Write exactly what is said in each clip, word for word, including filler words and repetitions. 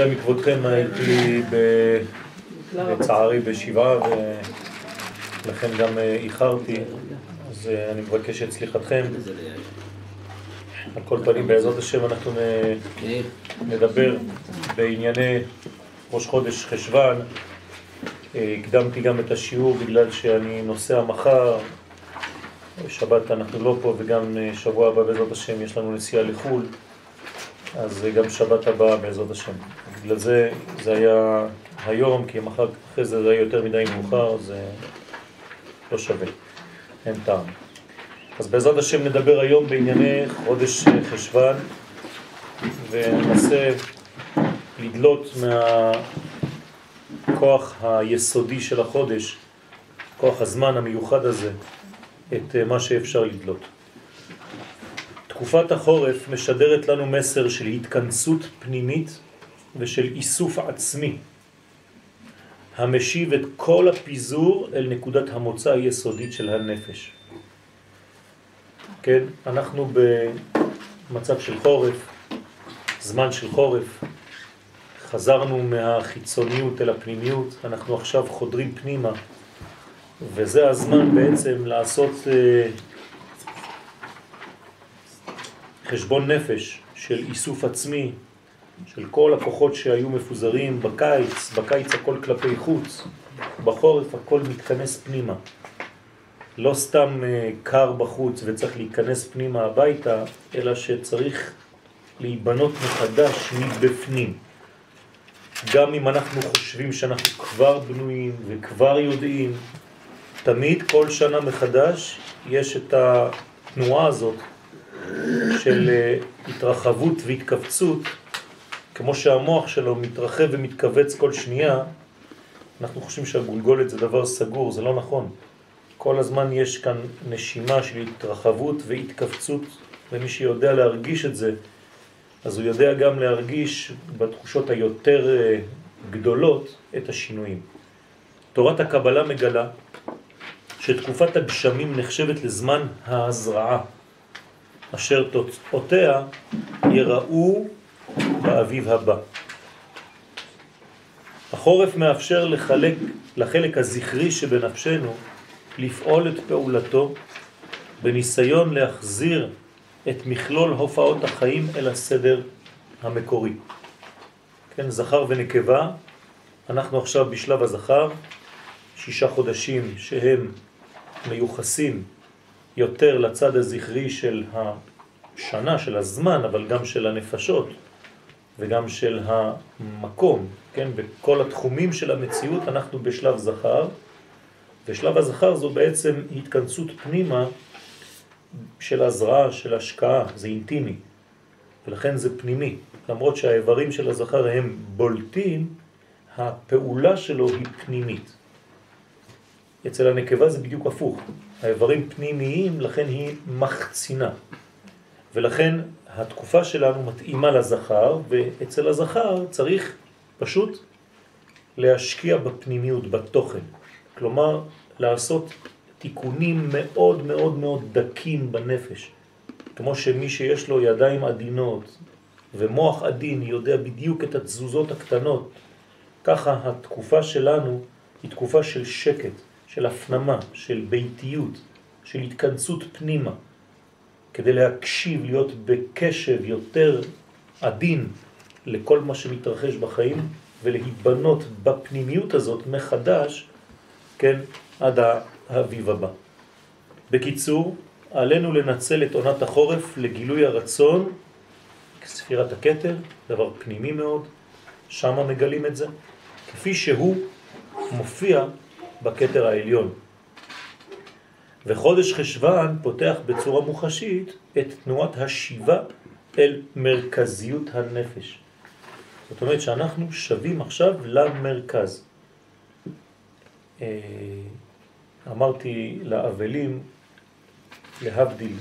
מכבודכם הייתי בצערי בשבעה ולכן גם איחרתי, אז אני מבקש את סליחתכם. על כל פנים בעזרת השם אנחנו נדבר בענייני ראש חודש חשוון. הקדמתי גם את השיעור בגלל שאני נוסע מחר, שבת אנחנו לא פה, וגם שבוע הבא בעזרת השם יש לנו נסיעה לחול, אז גם שבת הבאה בעזרת השם. בגלל זה זה היה היום, כי מחר אחרי זה זה היה יותר מדי מאוחר, זה לא שווה, אין טעם. אז בעזרת השם נדבר היום בענייני חודש חשוון, וננסה לדלות מהכוח היסודי של החודש, כוח הזמן המיוחד הזה, את מה שאפשר לדלות. תקופת החורף משדרת לנו מסר של התכנסות פנימית ושל איסוף עצמי, המשיב את כל הפיזור אל נקודת המוצא היסודית של הנפש. כן, אנחנו במצב של חורף, זמן של חורף, חזרנו מהחיצוניות אל הפנימיות, אנחנו עכשיו חודרים פנימה, וזה הזמן בעצם לעשות חשבון נפש של איסוף עצמי, של כל הכוחות שהיו מפוזרים בקיץ, בקיץ הכל כלפי חוץ, בחורף הכל מתכנס פנימה. לא סתם קר בחוץ וצריך להיכנס פנימה הביתה, אלא שצריך להיבנות מחדש מבפנים. גם אם אנחנו חושבים שאנחנו כבר בנויים וכבר יודעים, תמיד כל שנה מחדש יש את התנועה הזאת של התרחבות והתכווצות, כמו שהמוח שלו מתרחב ומתכווץ כל שנייה. אנחנו חושבים שהגולגולת זה דבר סגור, זה לא נכון. כל הזמן יש כאן נשימה של התרחבות והתכווצות, ומי שיודע להרגיש את זה, אז הוא יודע גם להרגיש בתחושות היותר גדולות את השינויים. תורת הקבלה מגלה שתקופת הגשמים נחשבת לזמן ההזרעה, אשר תוצאותיה יראו באביב הבא. החורף מאפשר לחלק, לחלק הזכרי שבנפשנו לפעול את פעולתו בניסיון להחזיר את מכלול הופעות החיים אל הסדר המקורי. כן, זכר ונקבה, אנחנו עכשיו בשלב הזכר, שישה חודשים שהם מיוחסים יותר לצד הזכרי של השנה, של הזמן, אבל גם של הנפשות וגם של המקום, כן? בכל התחומים של המציאות אנחנו בשלב זכר, ושלב הזכר זו בעצם התכנסות פנימה של הזרעה, של השקעה, זה אינטימי, ולכן זה פנימי. למרות שהאיברים של הזכר הם בולטים, הפעולה שלו היא פנימית. אצל הנקבה זה בדיוק הפוך. האיברים פנימיים, לכן היא מחצינה. ולכן התקופה שלנו מתאימה לזכר, ואצל הזכר צריך פשוט להשקיע בפנימיות, בתוכן. כלומר, לעשות תיקונים מאוד מאוד מאוד דקים בנפש. כמו שמי שיש לו ידיים עדינות ומוח עדין יודע בדיוק את התזוזות הקטנות, ככה התקופה שלנו היא תקופה של שקט, של הפנמה, של ביתיות, של התכנסות פנימה, כדי להקשיב, להיות בקשב יותר עדין לכל מה שמתרחש בחיים, ולהיבנות בפנימיות הזאת מחדש, כן, עד האביב הבא. בקיצור, עלינו לנצל את עונת החורף לגילוי הרצון, ספירת הכתר, דבר פנימי מאוד, שם מגלים את זה, כפי שהוא מופיע בכתר העליון. וחודש חשוון פותח בצורה מוחשית את תנועת השיבה אל מרכזיות הנפש. זאת אומרת שאנחנו שווים עכשיו למרכז. אמרתי לאבלים, להבדיל,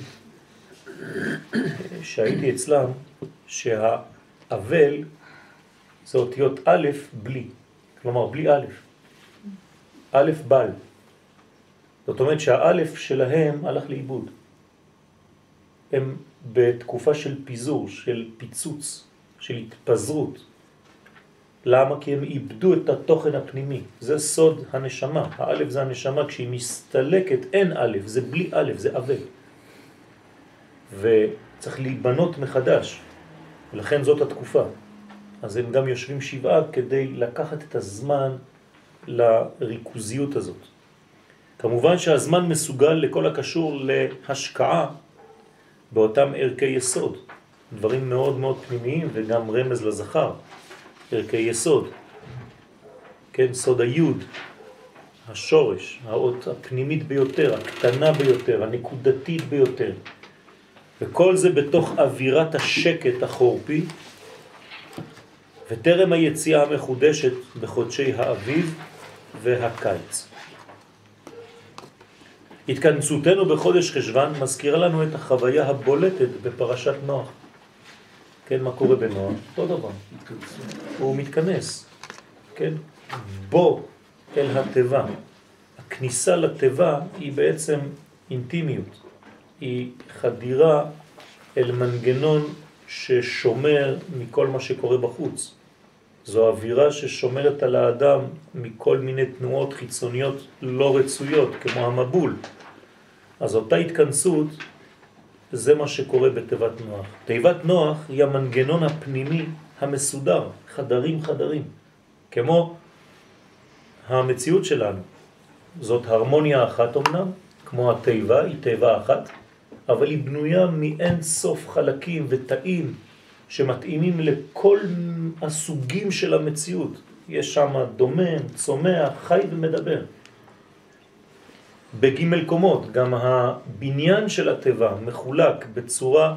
שהייתי אצלם, שהאבל זה אותיות א' בלי, כלומר בלי א', א' בל. זאת אומרת שהאלף שלהם הלך לאיבוד. הם בתקופה של פיזור, של פיצוץ, של התפזרות. למה? כי הם איבדו את התוכן הפנימי. זה סוד הנשמה. האלף זה הנשמה, כשהיא מסתלקת אין אלף, זה בלי אלף, זה אבל. וצריך להיבנות מחדש, ולכן זאת התקופה. אז הם גם יושבים שבעה כדי לקחת את הזמן לריכוזיות הזאת. כמובן שהזמן מסוגל לכל הקשור להשקעה באותם ערכי יסוד, דברים מאוד מאוד פנימיים וגם רמז לזכר, ערכי יסוד, כן, סוד היוד, השורש, האות הפנימית ביותר, הקטנה ביותר, הנקודתית ביותר, וכל זה בתוך אווירת השקט החורפי, וטרם היציאה המחודשת בחודשי האביב והקיץ. התכנסותנו בחודש חשבן מזכירה לנו את החוויה הבולטת בפרשת נוח. כן, מה קורה בנוח? אותו דבר. הוא מתכנס. כן? בו אל הטבע. הכניסה לטבע היא בעצם אינטימיות. היא חדירה אל מנגנון ששומר מכל מה שקורה בחוץ. זו אווירה ששומרת על האדם מכל מיני תנועות חיצוניות לא רצויות, כמו המבול. אז אותה התכנסות, זה מה שקורה בתיבת נוח. תיבת נוח היא המנגנון הפנימי המסודר, חדרים חדרים, כמו המציאות שלנו. זאת הרמוניה אחת אמנם, כמו התיבה, היא תיבה אחת, אבל היא בנויה מאין סוף חלקים ותאים שמתאימים לכל הסוגים של המציאות. יש שם דומם, צומח, חי ומדבר. בג' קומות, גם הבניין של הטבע מחולק בצורה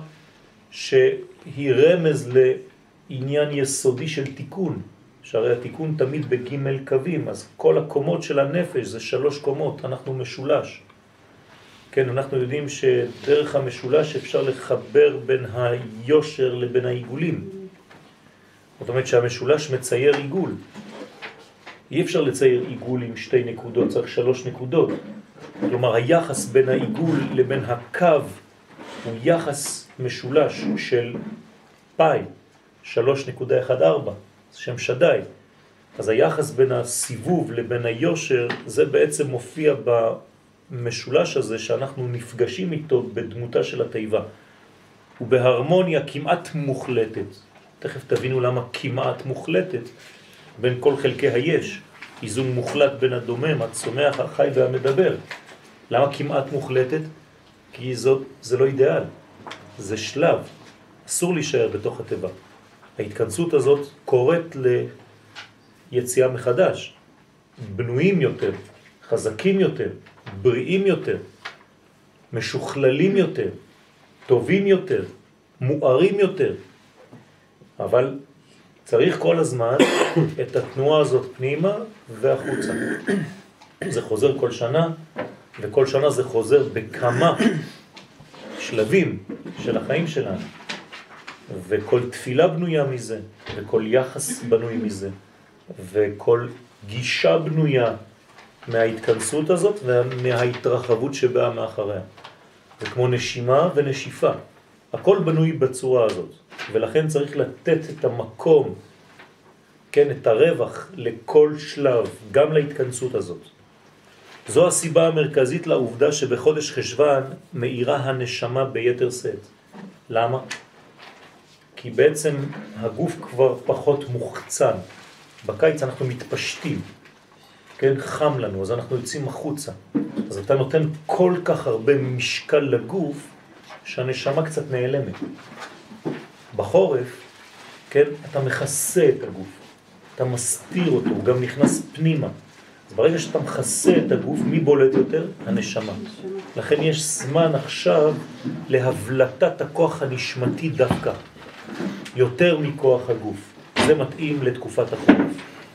שהיא רמז לעניין יסודי של תיקון, שהרי התיקון תמיד בג' קווים, אז כל הקומות של הנפש זה שלוש קומות, אנחנו משולש. כן, אנחנו יודעים שדרך המשולש אפשר לחבר בין היושר לבין העיגולים. זאת אומרת שהמשולש מצייר עיגול. אי אפשר לצייר עיגול עם שתי נקודות, צריך שלוש נקודות. כלומר, היחס בין העיגול לבין הקו הוא יחס משולש של פאי, שלוש נקודה אחת ארבע, שם שדאי. אז היחס בין הסיבוב לבין היושר, זה בעצם מופיע במשולש הזה שאנחנו נפגשים איתו בדמותה של התיבה. ובהרמוניה כמעט מוחלטת. תכף תבינו למה כמעט מוחלטת בין כל חלקי היש. איזון מוחלט בין הדומם, הצומח, החי והמדבר. למה כמעט מוחלטת? כי זאת, זה לא אידיאל, זה שלב. אסור להישאר בתוך הטבע. ההתכנסות הזאת קוראת ליציאה מחדש. בנויים יותר, חזקים יותר, בריאים יותר, משוכללים יותר, טובים יותר, מוארים יותר. אבל צריך כל הזמן את התנועה הזאת פנימה והחוצה. זה חוזר כל שנה, וכל שנה זה חוזר בכמה שלבים של החיים שלנו. וכל תפילה בנויה מזה, וכל יחס בנוי מזה, וכל גישה בנויה מההתכנסות הזאת ומההתרחבות שבאה מאחריה. זה כמו נשימה ונשיפה. הכל בנוי בצורה הזאת, ולכן צריך לתת את המקום, כן, את הרווח לכל שלב, גם להתכנסות הזאת. זו הסיבה המרכזית לעובדה שבחודש חשבן מאירה הנשמה ביתר שאת. למה? כי בעצם הגוף כבר פחות מוחצן. בקיץ אנחנו מתפשטים, כן, חם לנו, אז אנחנו יוצאים החוצה. אז אתה נותן כל כך הרבה משקל לגוף, שהנשמה קצת נעלמת. בחורף, כן, אתה מכסה את הגוף, אתה מסתיר אותו, הוא גם נכנס פנימה. אז ברגע שאתה מכסה את הגוף, מי בולט יותר? הנשמה. לכן יש זמן עכשיו להבלטת הכוח הנשמתי דווקא, יותר מכוח הגוף. זה מתאים לתקופת החורף.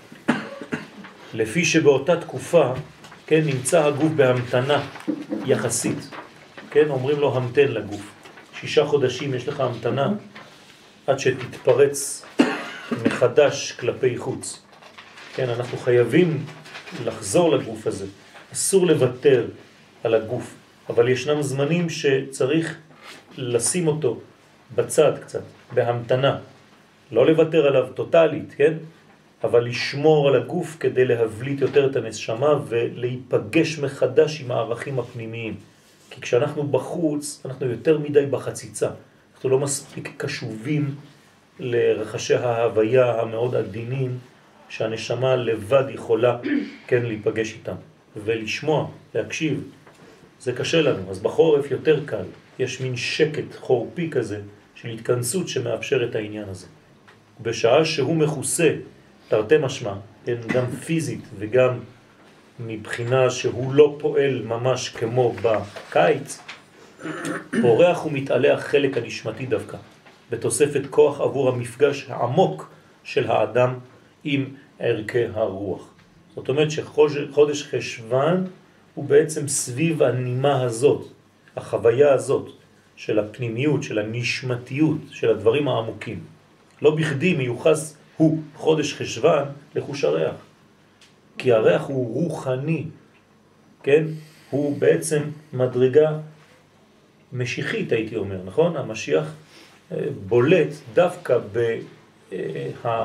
לפי שבאותה תקופה, כן, נמצא הגוף בהמתנה יחסית. כן, אומרים לו המתן לגוף. שישה חודשים יש לך המתנה עד שתתפרץ מחדש כלפי חוץ. כן, אנחנו חייבים לחזור לגוף הזה. אסור לוותר על הגוף, אבל ישנם זמנים שצריך לשים אותו בצד קצת, בהמתנה. לא לוותר עליו טוטלית, כן? אבל לשמור על הגוף כדי להבליט יותר את הנשמה ולהיפגש מחדש עם הערכים הפנימיים. כי כשאנחנו בחוץ, אנחנו יותר מדי בחציצה. אנחנו לא מספיק קשובים לרחשי ההוויה המאוד עדינים שהנשמה לבד יכולה כן להיפגש איתם ולשמוע, להקשיב. זה קשה לנו, אז בחורף יותר קל. יש מין שקט חורפי כזה של התכנסות שמאפשר את העניין הזה. בשעה שהוא מכוסה, תרתי משמע, גם פיזית וגם מבחינה שהוא לא פועל ממש כמו בקיץ, פורח ומתעלה החלק הנשמתי דווקא, בתוספת כוח עבור המפגש העמוק של האדם עם ערכי הרוח. זאת אומרת שחודש חשוון הוא בעצם סביב הנימה הזאת, החוויה הזאת של הפנימיות, של הנשמתיות, של הדברים העמוקים. לא בכדי מיוחס הוא חודש חשוון לחוש הריח. כי הריח הוא רוחני, כן? הוא בעצם מדרגה משיחית, הייתי אומר, נכון? המשיח בולט דווקא בה...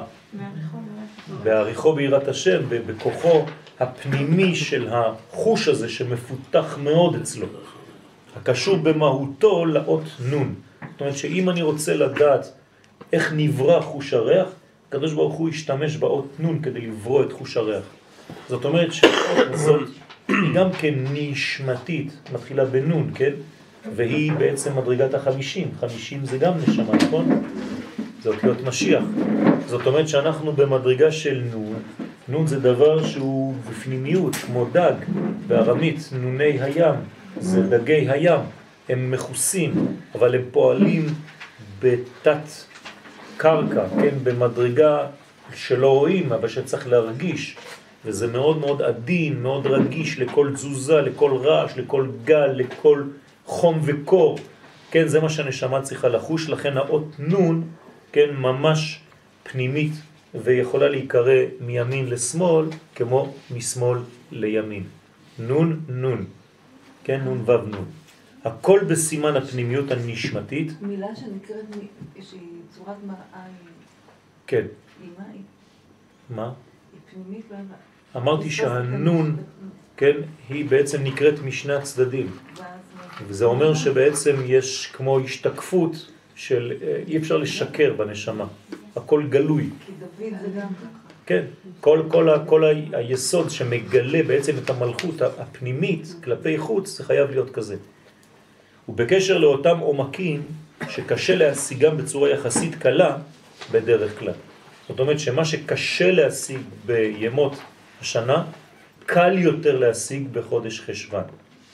בעריכו ביראת השם, בכוחו הפנימי של החוש הזה שמפותח מאוד אצלו. הקשור במהותו לאות נון. זאת אומרת שאם אני רוצה לדעת איך נברא חוש הריח, הקדוש ברוך הוא ישתמש באות נון כדי לברוא את חוש הריח. זאת אומרת שהאות הזאת היא גם כן נשמתית, מתחילה בנון, כן? והיא בעצם מדרגת החמישים. חמישים זה גם נשמה, נכון? זה אותיות משיח. זאת אומרת שאנחנו במדרגה של נון. נון זה דבר שהוא בפנימיות, כמו דג, בארמית, נוני הים. זה דגי הים. הם מכוסים, אבל הם פועלים בתת קרקע, כן? במדרגה שלא רואים, אבל שצריך להרגיש. וזה מאוד מאוד עדין, מאוד רגיש לכל תזוזה, לכל רעש, לכל גל, לכל חום וקור. כן, זה מה שהנשמה צריכה לחוש, לכן האות נון, כן, ממש פנימית, ויכולה להיקרא מימין לשמאל, כמו משמאל לימין. נון, נון. כן, נון וו נון. הכל בסימן הפנימיות הנשמתית. מילה שנקראת, שהיא צורת מראה. כן. היא מה היא? מה? היא פנימית לא... אמרתי שהנון, כן, היא בעצם נקראת משני הצדדים. וזה אומר שבעצם יש כמו השתקפות של, אי אפשר לשקר בנשמה. הכל גלוי. כי דוד זה גם ככה. כן, כל, כל, כל היסוד שמגלה בעצם את המלכות הפנימית כלפי חוץ, זה חייב להיות כזה. ובקשר לאותם עומקים שקשה להשיגם בצורה יחסית קלה בדרך כלל. זאת אומרת שמה שקשה להשיג בימות השנה, קל יותר להשיג בחודש חשוון.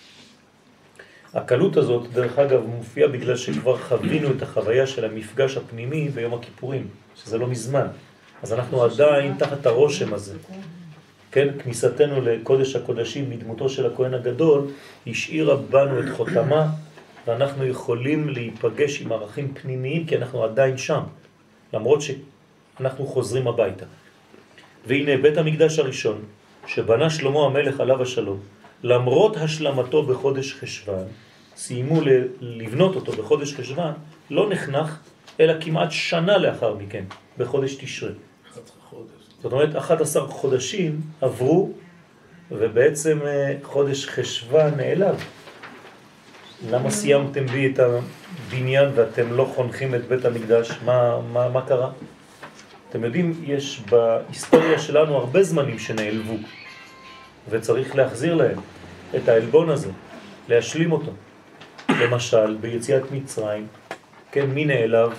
הקלות הזאת, דרך אגב, מופיעה בגלל שכבר חווינו את החוויה של המפגש הפנימי ביום הכיפורים, שזה לא מזמן. אז אנחנו עדיין תחת הרושם הזה. כן, כניסתנו לקודש הקודשים מדמותו של הכהן הגדול, השאירה בנו את חותמה, ואנחנו יכולים להיפגש עם ערכים פנימיים, כי אנחנו עדיין שם, למרות שאנחנו חוזרים הביתה. והנה בית המקדש הראשון, שבנה שלמה המלך עליו השלום, למרות השלמתו בחודש חשוון, סיימו לבנות אותו בחודש חשוון, לא נחנך, אלא כמעט שנה לאחר מכן, בחודש תשרי. זאת אומרת, אחד עשר חודשים עברו, ובעצם חודש חשוון נעלב. למה סיימתם בי את הבניין ואתם לא חונכים את בית המקדש? מה, מה, מה קרה? אתם יודעים, יש בהיסטוריה שלנו הרבה זמנים שנעלבו, וצריך להחזיר להם את העלבון הזה, להשלים אותו. למשל, ביציאת מצרים, כן, מי נעלב?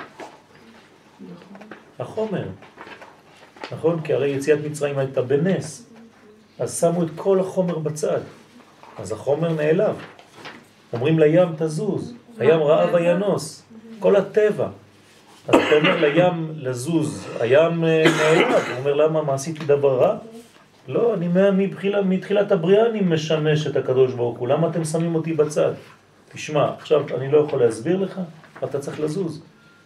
החומר. נכון? כי הרי יציאת מצרים הייתה בנס. אז שמו את כל החומר בצד. אז החומר נעלב. אומרים לים תזוז, הים רעב וינוס, כל הטבע. אז אתה אומר לים לזוז, הים נעלב. הוא אומר, למה, מה עשיתי דבר רע? לא, אני מתחילה, מתחילת הבריאה אני משמש את הקדוש ברוך הוא. למה אתם שמים אותי בצד? תשמע, עכשיו אני לא יכול להסביר לך, אתה צריך לזוז.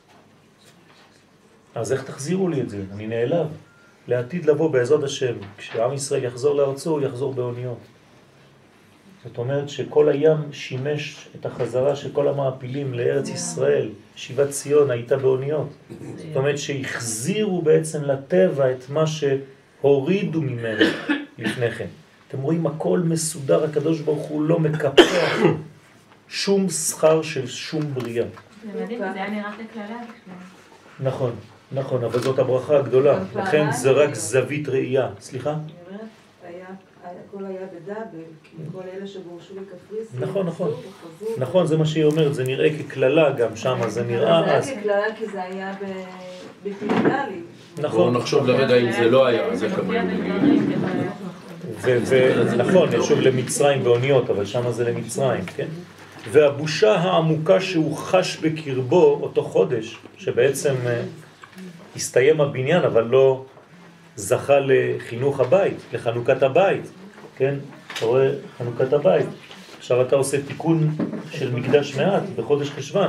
אז איך תחזירו לי את זה? אני נעלב. לעתיד לבוא בעזרת השם, כשעם ישראל יחזור לארצו, הוא יחזור באוניות. זאת אומרת שכל הים שימש את החזרה של כל המעפילים לארץ ישראל. שיבת ציון הייתה באוניות. זאת אומרת שהחזירו בעצם לטבע את מה שהורידו ממנו לפני כן. אתם רואים, הכל מסודר, הקדוש ברוך הוא לא מקפח שום שכר של שום בריאה. זה מדהים, זה היה נראה ככללה בכלל. נכון, נכון, אבל זאת הברכה הגדולה. לכן זה רק זווית ראייה. סליחה? אני אומרת, הכל היה בדאבל, כי כל אלה שגורשו לקפריסין, נכון, נכון. נכון, זה מה שהיא אומרת, זה נראה ככללה גם שם, זה נראה... זה היה ככללה כי זה היה בלתי לגלי. נכון. בואו נחשוב לרגע אם זה לא היה, זה כמובן. ונכון, יש שוב למצרים באוניות, אבל שם זה למצרים, כן? והבושה העמוקה שהוא חש בקרבו אותו חודש, שבעצם הסתיים הבניין, אבל לא זכה לחינוך הבית, לחנוכת הבית, כן? אתה רואה חנוכת הבית. עכשיו אתה עושה תיקון של מקדש מעט בחודש חשבן.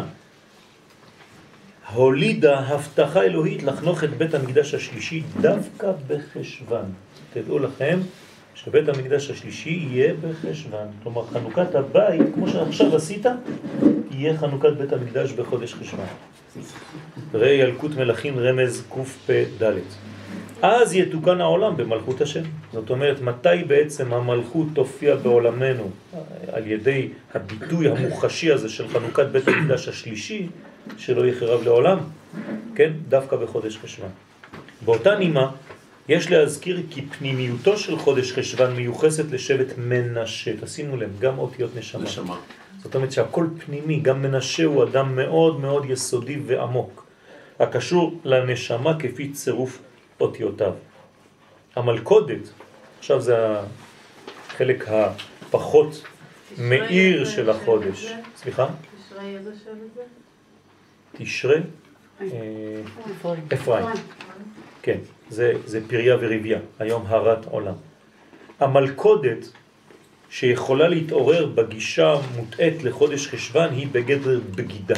הולידה הבטחה אלוהית לחנוך את בית המקדש השלישי דווקא בחשבן. תדעו לכם שבית המקדש השלישי יהיה בחשבן. כלומר, חנוכת הבית, כמו שעכשיו עשית, יהיה חנוכת בית המקדש בחודש חשבן. ראה ילקוט מלכים רמז קפ"ד. אז יתוקן העולם במלכות השם. זאת אומרת, מתי בעצם המלכות תופיע בעולמנו על ידי הביטוי המוחשי הזה של חנוכת בית המקדש השלישי, שלא יחרב לעולם, כן? דווקא בחודש חשבן. באותה נימה, יש להזכיר כי פנימיותו של חודש חשבן מיוחסת לשבט מנשה. תשימו לב, גם אותיות נשמה. נשמה. זאת אומרת שהכל פנימי, גם מנשה הוא אדם מאוד מאוד יסודי ועמוק, הקשור לנשמה כפי צירוף אותיותיו. המלכודת, עכשיו זה החלק הפחות מאיר של החודש. סליחה? תשרי איזה שם את זה? תשרי? אפרים. כן, זה, זה פריה ורביה, היום הרת עולם. המלכודת שיכולה להתעורר בגישה מוטעת לחודש חשבן היא בגדר בגידה.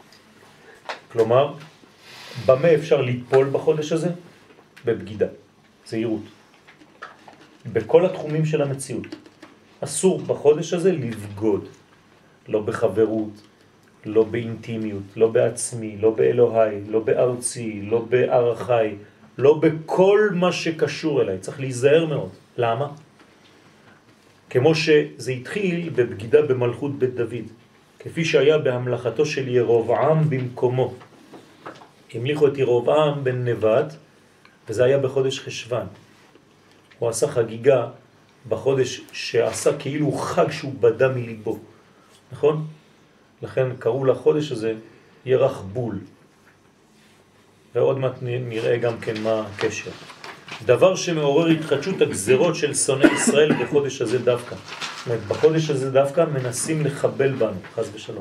כלומר, במה אפשר ליפול בחודש הזה? בבגידה, זהירות. בכל התחומים של המציאות. אסור בחודש הזה לבגוד. לא בחברות, לא באינטימיות, לא בעצמי, לא באלוהי, לא בארצי, לא בערכי, לא בכל מה שקשור אליי. צריך להיזהר מאוד. למה? כמו שזה התחיל בבגידה במלכות בית דוד, כפי שהיה בהמלכתו של ירובעם במקומו. המליכו את ירובעם בן נבט, וזה היה בחודש חשבן. הוא עשה חגיגה בחודש שעשה כאילו חג שהוא בדה מליבו. נכון? לכן קראו לחודש הזה ירח בול. ועוד מעט נראה גם כן מה הקשר. דבר שמעורר התחדשות הגזרות של שונאי ישראל בחודש הזה דווקא. זאת אומרת, בחודש הזה דווקא מנסים לחבל בנו, חס ושלום.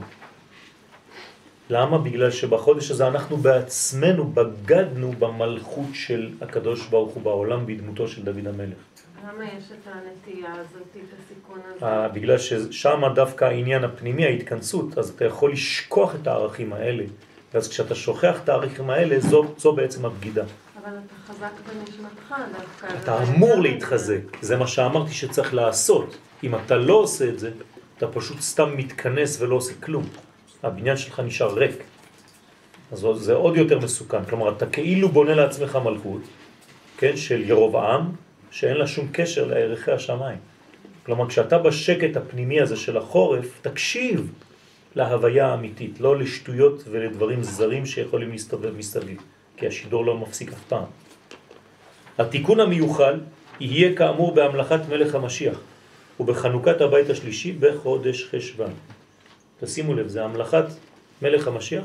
למה? בגלל שבחודש הזה אנחנו בעצמנו בגדנו במלכות של הקדוש ברוך הוא בעולם בדמותו של דוד המלך. למה יש את הנטייה הזאת, את הסיכון הזה? בגלל ששם דווקא העניין הפנימי, ההתכנסות, אז אתה יכול לשכוח את הערכים האלה. ואז כשאתה שוכח את הערכים האלה, זו, זו בעצם הבגידה. אבל אתה חזק בנשמתך דווקא. אתה אמור להתחזק, זה מה שאמרתי שצריך לעשות. אם אתה לא עושה את זה, אתה פשוט סתם מתכנס ולא עושה כלום. הבניין שלך נשאר ריק. אז זה עוד יותר מסוכן. כלומר, אתה כאילו בונה לעצמך מלכות, כן, של ירובעם, שאין לה שום קשר לערכי השמיים. כלומר, כשאתה בשקט הפנימי הזה של החורף, תקשיב להוויה האמיתית, לא לשטויות ולדברים זרים שיכולים להסתובב מסביב, כי השידור לא מפסיק אף פעם. התיקון המיוחל יהיה כאמור בהמלכת מלך המשיח, ובחנוכת הבית השלישי בחודש חשבן. תשימו לב, זה המלכת מלך המשיח,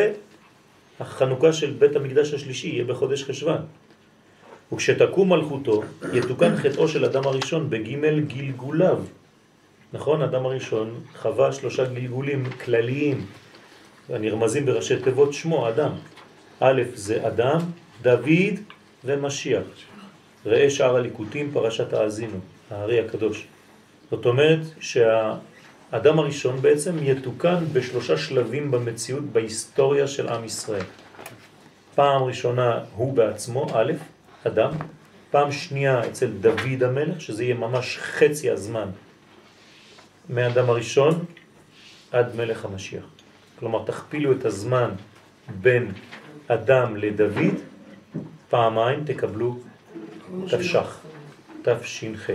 והחנוכה של בית המקדש השלישי יהיה בחודש חשבן. וכשתקום מלכותו, יתוקן חטאו של אדם הראשון בגימל גלגוליו. נכון? אדם הראשון חווה שלושה גלגולים כלליים, הנרמזים בראשי תיבות שמו, אדם. א' זה אדם, דוד ומשיח. ראה שאר הליקוטים, פרשת האזינו, הארי הקדוש. זאת אומרת שהאדם הראשון בעצם יתוקן בשלושה שלבים במציאות, בהיסטוריה של עם ישראל. פעם ראשונה הוא בעצמו, א', אדם. פעם שנייה אצל דוד המלך, שזה יהיה ממש חצי הזמן מהאדם הראשון עד מלך המשיח. כלומר, תכפילו את הזמן בין אדם לדוד, פעמיים תקבלו תש"ח, תש"ח.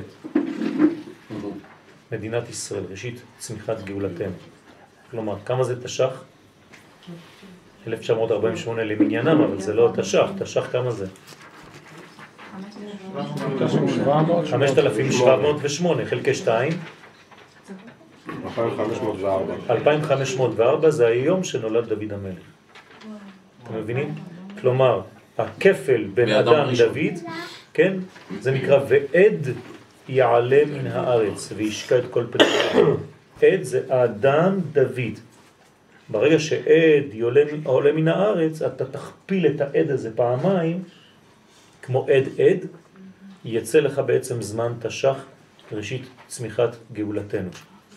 מדינת ישראל, ראשית צמיחת גאולתנו. כלומר, כמה זה תש"ח? אלף תשע מאות ארבעים ושמונה למניינם, אבל זה לא תש"ח. תש"ח כמה זה? חמשת אלפים שבע מאות ושמונה חלקי שתיים. אלפיים חמש מאות וארבע. אלפיים חמש מאות וארבע זה היום שנולד דוד המלך. אתם מבינים? כלומר, הכפל בין אדם דוד, כן? זה נקרא ועד יעלה מן הארץ וישקע את כל פתחו. עד זה האדם דוד. ברגע שעד עולה מן הארץ, אתה תכפיל את העד הזה פעמיים, כמו עד עד, יצא לך בעצם זמן תש"ח, ראשית צמיחת גאולתנו.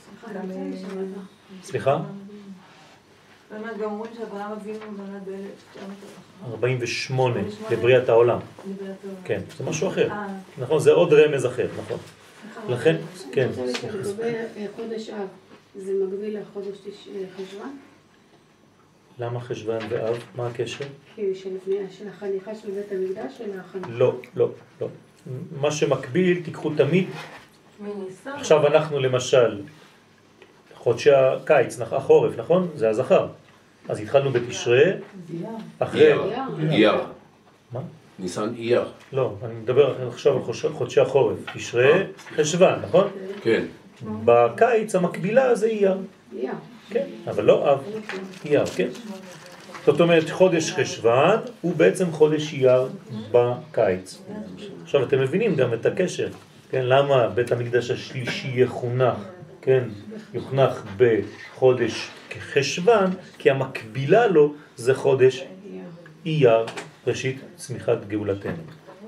סליחה? באמת, גם אומרים שאברהם אבינו נולד ב-אלף ארבעים ושמונה לבריאת העולם. כן, זה משהו אחר. נכון, זה עוד רמז אחר, נכון. לכן, כן. לגבי חודש אב, זה מקביל לחודש חשוון? למה חשוון ואב? מה הקשר? כי של החניכה של בית המקדש של החניכה? לא, לא, לא. מה שמקביל, תיקחו תמיד. עכשיו אנחנו למשל, חודשי הקיץ, החורף, נכון? זה הזכר. אז התחלנו בתשרה, אחרי... אייר. מה? ניסן אייר. לא, אני מדבר עכשיו על חודשי החורף. תשרה, חשוון, נכון? כן. בקיץ המקבילה זה אייר. אייר. כן, אבל לא אב. אייר, כן. זאת אומרת, חודש חשוון הוא בעצם חודש אייר בקיץ. עכשיו אתם מבינים גם את הקשר, כן? למה בית המקדש השלישי יחונך, כן? יוחנך בחודש חשוון, כי המקבילה לו זה חודש אייר, ראשית צמיחת גאולתנו.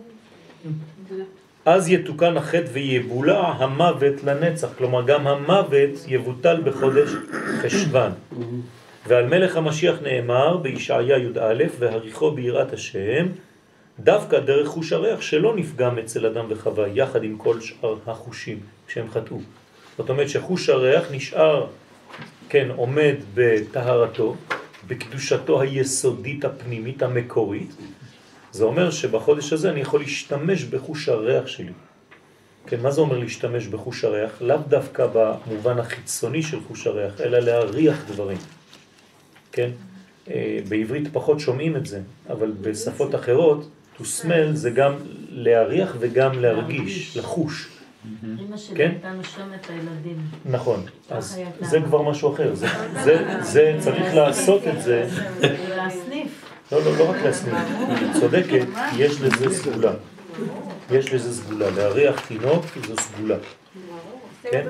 אז יתוקן החטא ויבולע המוות לנצח, כלומר גם המוות יבוטל בחודש חשוון. ועל מלך המשיח נאמר בישעיה י"א, והריחו ביראת השם, דווקא דרך חוש הריח שלא נפגם אצל אדם וחווה, יחד עם כל שאר החושים כשהם חטאו. זאת אומרת שחוש הריח נשאר, כן, עומד בטהרתו, בקדושתו היסודית הפנימית המקורית. זה אומר שבחודש הזה אני יכול להשתמש בחוש הריח שלי. כן, מה זה אומר להשתמש בחוש הריח? לאו דווקא במובן החיצוני של חוש הריח, אלא להריח דברים. כן? בעברית פחות שומעים את זה, אבל בשפות אחרות, to smell זה גם להריח וגם להרגיש, לחוש. אמא שלי הייתה נושמת הילדים. נכון, אז זה כבר משהו אחר. זה צריך לעשות את זה. להסניף. לא, לא, לא רק להסניף. צודקת, יש לזה סגולה. יש לזה סגולה. להריח תינוק זו סגולה. כן?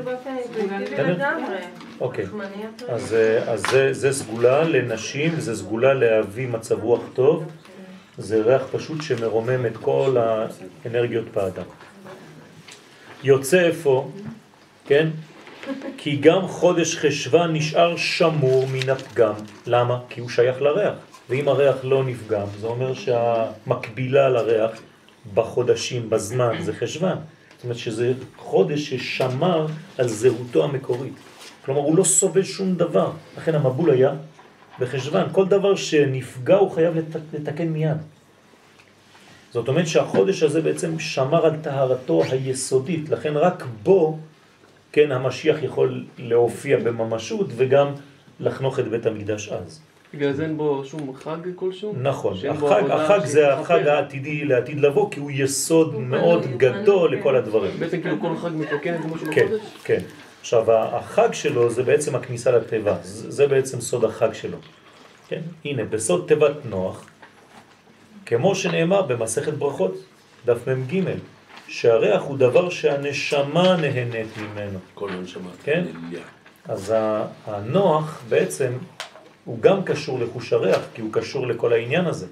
אוקיי. אז זה סגולה לנשים, זה סגולה להביא מצב רוח טוב. זה ריח פשוט שמרומם את כל האנרגיות באדם. יוצא איפה, כן? כי גם חודש חשוון נשאר שמור מן הפגם. למה? כי הוא שייך לריח. ואם הריח לא נפגם, זה אומר שהמקבילה לריח בחודשים, בזמן, זה חשוון. זאת אומרת שזה חודש ששמר על זהותו המקורית. כלומר, הוא לא סובל שום דבר. לכן המבול היה בחשוון. כל דבר שנפגע הוא חייב לתקן מיד. זאת אומרת שהחודש הזה בעצם שמר על טהרתו היסודית, לכן רק בו, כן, המשיח יכול להופיע בממשות וגם לחנוך את בית המקדש אז. בגלל זה אין בו שום חג כלשהו? נכון, החג, החג זה החג העתידי לעתיד לבוא, כי הוא יסוד מאוד גדול לכל הדברים. בעצם כאילו כל חג מתוקן את משהו כן, בחודש? כן. עכשיו, החג שלו זה בעצם הכניסה לטבע, זה בעצם סוד החג שלו. כן, הנה, בסוד תיבת נוח, כמו שנאמר במסכת ברכות, דף מ"ג, שהריח הוא דבר שהנשמה נהנית ממנו. כל הנשמה. כן? אז הנוח בעצם הוא גם קשור לחוש הריח, כי הוא קשור לכל העניין הזה.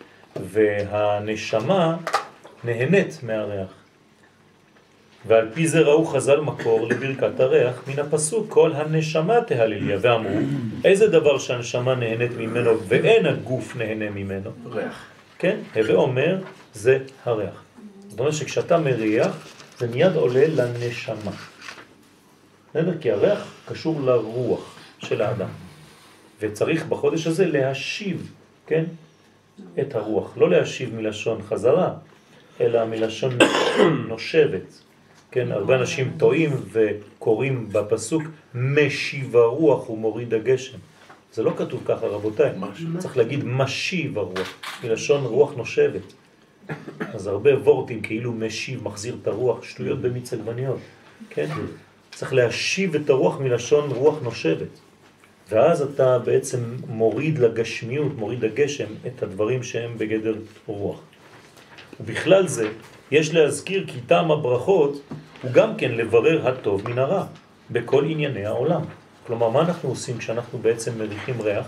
והנשמה נהנית מהריח. ועל פי זה ראו חז"ל מקור לברכת הריח מן הפסוק, כל הנשמה תהלליה, ואמרו, איזה דבר שהנשמה נהנית ממנו ואין הגוף נהנה ממנו? ריח. כן, הווה אומר, זה הריח. זאת אומרת שכשאתה מריח, זה מיד עולה לנשמה. כי הריח קשור לרוח של האדם. וצריך בחודש הזה להשיב, כן? את הרוח. לא להשיב מלשון חזרה, אלא מלשון נושבת. כן? הרבה אנשים טועים וקוראים בפסוק משיב הרוח ומוריד הגשם. זה לא כתוב ככה, רבותיי. צריך להגיד משיב הרוח, מלשון רוח נושבת. אז הרבה וורטים כאילו משיב, מחזיר את הרוח, שטויות במיץ עגבניות. כן? צריך להשיב את הרוח מלשון רוח נושבת. ואז אתה בעצם מוריד לגשמיות, מוריד הגשם, את הדברים שהם בגדר רוח. ובכלל זה, יש להזכיר כי טעם הברכות הוא גם כן לברר הטוב מן הרע, בכל ענייני העולם. כלומר, מה אנחנו עושים כשאנחנו בעצם מריחים ריח?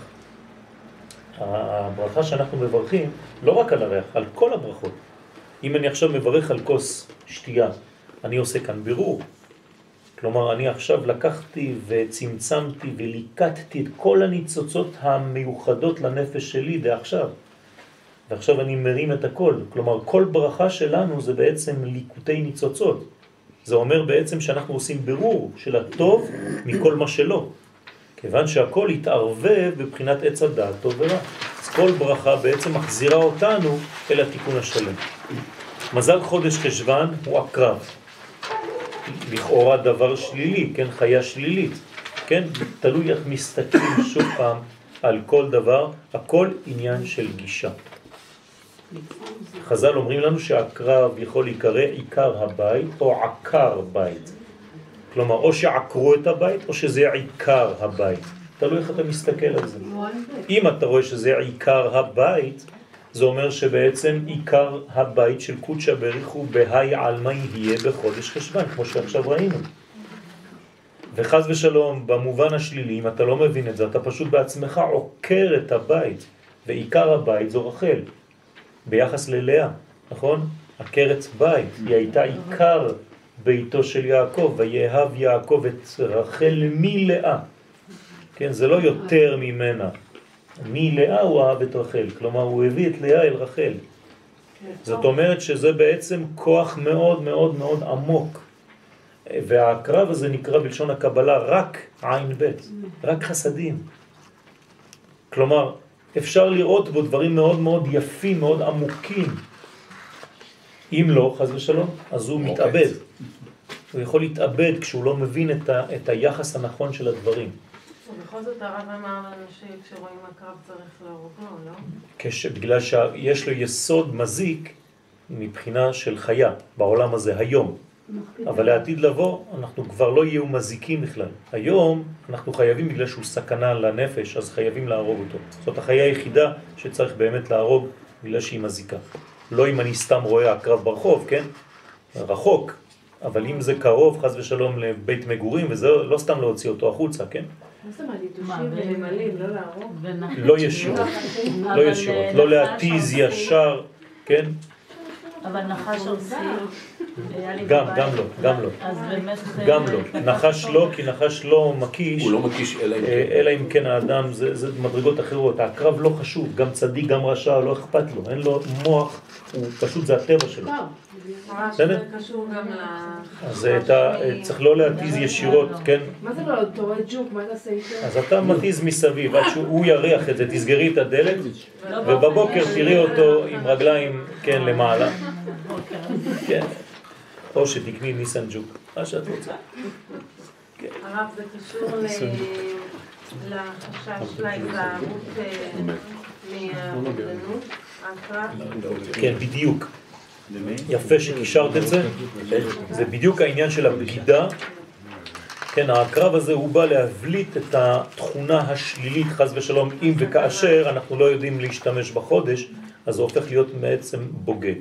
הברכה שאנחנו מברכים, לא רק על הריח, על כל הברכות. אם אני עכשיו מברך על כוס שתייה, אני עושה כאן בירור. כלומר, אני עכשיו לקחתי וצמצמתי וליקטתי את כל הניצוצות המיוחדות לנפש שלי דעכשיו. ועכשיו אני מרים את הכל. כלומר, כל ברכה שלנו זה בעצם ליקוטי ניצוצות. זה אומר בעצם שאנחנו עושים בירור של הטוב מכל מה שלא. כיוון שהכל יתערבב בבחינת עץ הדעת טוב ורע. אז כל ברכה בעצם מחזירה אותנו אל התיקון השלם. מזל חודש חשבן הוא הקרב. לכאורה דבר שלילי, כן, חיה שלילית, כן, תלוי איך מסתכלים שוב פעם על כל דבר, הכל עניין של גישה. חז"ל אומרים לנו שהקרב יכול להיקרא עיקר הבית או עקר בית. כלומר, או שעקרו את הבית או שזה עיקר הבית. תלוי איך אתה מסתכל על זה. אם אתה רואה שזה עיקר הבית, זה אומר שבעצם עיקר הבית של קודשא בריך הוא בהי עלמא יהיה בחודש חשבן, כמו שעכשיו ראינו. וחז ושלום, במובן השלילי, אם אתה לא מבין את זה, אתה פשוט בעצמך עוקר את הבית, ועיקר הבית זו רחל, ביחס ללאה, נכון? עקרת בית, היא הייתה עיקר ביתו של יעקב, ויאהב יעקב את רחל מלאה. כן, זה לא יותר ממנה. מלאה הוא אהב את רחל, כלומר הוא הביא את לאה אל רחל. זאת אומרת שזה בעצם כוח מאוד מאוד מאוד עמוק. והקרב הזה נקרא בלשון הקבלה רק עין בית, רק חסדים. כלומר, אפשר לראות בו דברים מאוד מאוד יפים, מאוד עמוקים. אם לא, חס ושלום, אז הוא מתאבד. הוא יכול להתאבד כשהוא לא מבין את, ה, את היחס הנכון של הדברים. ובכל זאת הרב אמר לנו שכשרואים הקרב צריך להורגו, לא? כש, בגלל שיש לו יסוד מזיק מבחינה של חיה בעולם הזה היום. אבל לעתיד לבוא אנחנו כבר לא יהיו מזיקים בכלל. היום אנחנו חייבים, בגלל שהוא סכנה לנפש, אז חייבים להרוג אותו. זאת החיה היחידה שצריך באמת להרוג בגלל שהיא מזיקה. לא אם אני סתם רואה הקרב ברחוב, כן? רחוק. אבל אם זה קרוב, חס ושלום, לבית מגורים, וזה לא סתם להוציא אותו החוצה, כן? מה זאת אומרת, יתושים וממלאים, לא להרוג? לא ישירות, לא ישירות, לא להתיז ישר, כן? אבל נחש עושה, גם, גם לא, גם לא. אז באמת... גם לא. נחש לא, כי נחש לא מקיש. הוא לא מקיש אלא אם כן. אלא אם כן האדם, זה, זה מדרגות אחרות. הקרב לא חשוב, גם צדיק, גם רשע, לא אכפת לו. אין לו מוח, הוא פשוט זה הטבע שלו. זה קשור גם ל... אז אתה צריך לא להתיז ישירות, כן? מה זה לא? אתה רואה ג'וק, מה אתה עושה איתו? אז אתה מתיז מסביב, עד שהוא יריח את זה, תסגרי את הדלת, ובבוקר תראי אותו עם רגליים, כן, למעלה. כן. או שתקני ניסן ג'וק, מה שאת רוצה. הרב, זה קשור לחשש להיזהרות מהאובדנות, ההקרב? כן, בדיוק. יפה שקישרת את זה. זה בדיוק העניין של הבגידה. כן, הקרב הזה הוא בא להבליט את התכונה השלילית, חס ושלום, אם וכאשר אנחנו לא יודעים להשתמש בחודש, אז זה הופך להיות בעצם בוגד.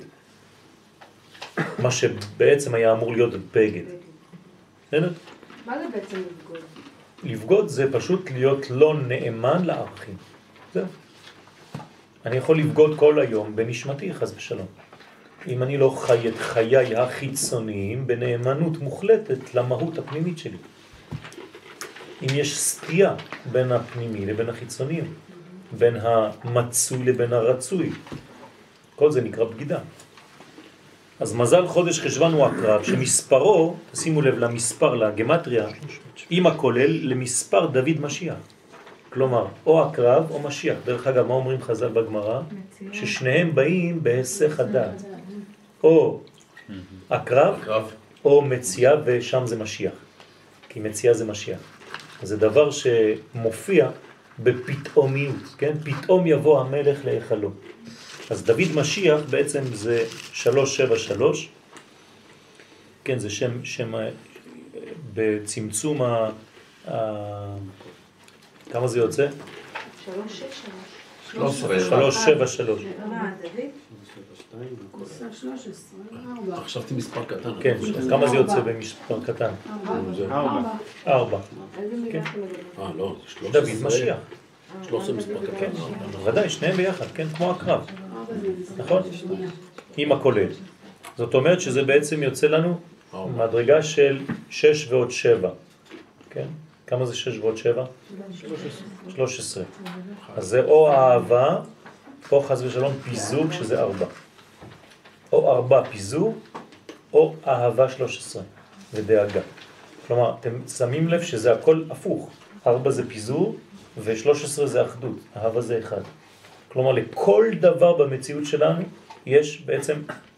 מה שבעצם היה אמור להיות בגד. מה זה בעצם לבגוד? לבגוד זה פשוט להיות לא נאמן לערכים. זהו. אני יכול לבגוד כל היום בנשמתי, חס ושלום. אם אני לא חי את חיי החיצוניים בנאמנות מוחלטת למהות הפנימית שלי. אם יש סטייה בין הפנימי לבין החיצוניים, בין המצוי לבין הרצוי, כל זה נקרא בגידה. אז מזל חודש חשבון הוא הקרב, שמספרו, תשימו לב למספר, לגמטריה, עם הכולל למספר דוד משיח. כלומר, או הקרב או משיח. דרך אגב, מה אומרים חז"ל בגמרא? ששניהם באים בהיסח הדעת. או הקרב או מציאה, ושם זה משיח. כי מציאה זה משיח. זה דבר שמופיע בפתאומיות, כן? פתאום יבוא המלך להיכלו. אז דוד משיח בעצם זה שלוש שבע שלוש, כן, זה שם, שם בצמצום ה... ה... כמה זה יוצא? שלוש שש שלוש שלוש שבע שלוש. מה, דוד? שלוש עשרה, ארבע. חשבתי מספר קטן. כן, אז כמה זה יוצא במספר קטן? ארבע. ארבע. איזה מילה כן. אתה מדבר? אה, לא, שלוש דוד עשרה. משיח. שלוש עשרה מספר קטן. כן, ודאי, שניהם ביחד, כן, כמו הקרב. ארבע זה מספר נכון? שנייה. עם הכולל. זאת אומרת שזה בעצם יוצא לנו מדרגה של שש ועוד שבע. כן? כמה זה שש ועוד שבע? שלוש עשרה. אז זה או אהבה, או חס ושלום פיזור, שזה ארבע. או ארבע פיזור, או אהבה שלוש עשרה, ודאגה. כלומר, אתם שמים לב שזה הכל הפוך. ארבע זה פיזור, ו-שלוש עשרה זה אחדות. אהבה זה אחד. כלומר, לכל דבר במציאות שלנו יש בעצם,